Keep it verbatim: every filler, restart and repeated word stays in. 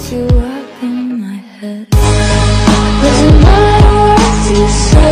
you up in my head. Doesn't matter what you say.